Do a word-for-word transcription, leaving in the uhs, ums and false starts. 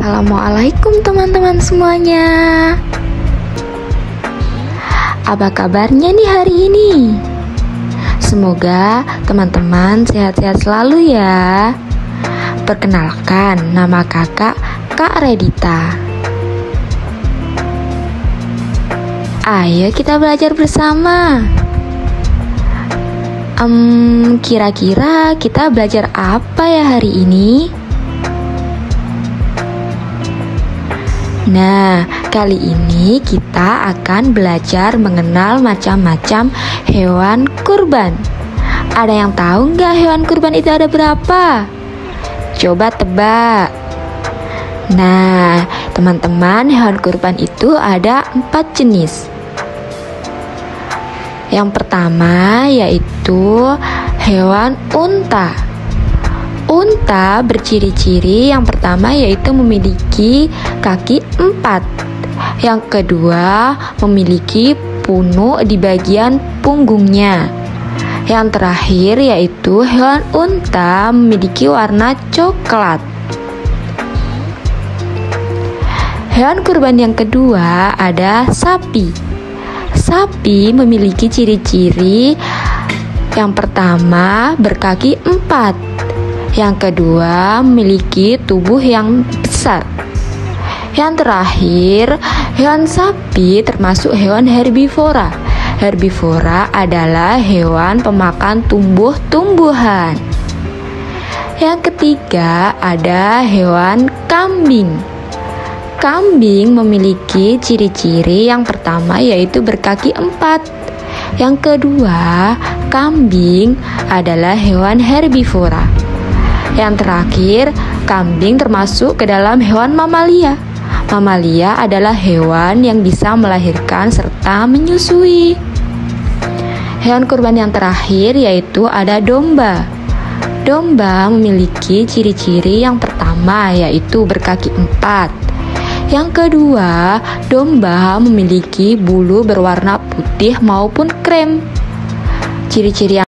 Assalamualaikum teman-teman semuanya. Apa kabarnya nih hari ini? Semoga teman-teman sehat-sehat selalu ya. Perkenalkan, nama kakak Kak Redita. Ayo kita belajar bersama. Um, kira-kira kita belajar apa ya hari ini? Nah, kali ini kita akan belajar mengenal macam-macam hewan kurban. Ada yang tahu nggak hewan kurban itu ada berapa? Coba tebak. Nah, teman-teman, hewan kurban itu ada empat jenis. Yang pertama yaitu hewan unta. Unta berciri-ciri yang pertama yaitu memiliki kaki empat. Yang kedua memiliki punuk di bagian punggungnya. Yang terakhir yaitu hewan unta memiliki warna coklat. Hewan kurban yang kedua ada sapi. Sapi memiliki ciri-ciri yang pertama berkaki empat. Yang kedua memiliki tubuh yang besar. Yang terakhir, hewan sapi termasuk hewan herbivora. Herbivora adalah hewan pemakan tumbuh-tumbuhan. Yang ketiga ada hewan kambing. Kambing memiliki ciri-ciri yang pertama yaitu berkaki empat. Yang kedua, kambing adalah hewan herbivora. Yang terakhir, kambing termasuk ke dalam hewan mamalia. Mamalia adalah hewan yang bisa melahirkan serta menyusui. Hewan kurban yang terakhir yaitu ada domba. Domba memiliki ciri-ciri yang pertama yaitu berkaki empat. Yang kedua, domba memiliki bulu berwarna putih maupun krem. Ciri-ciri yang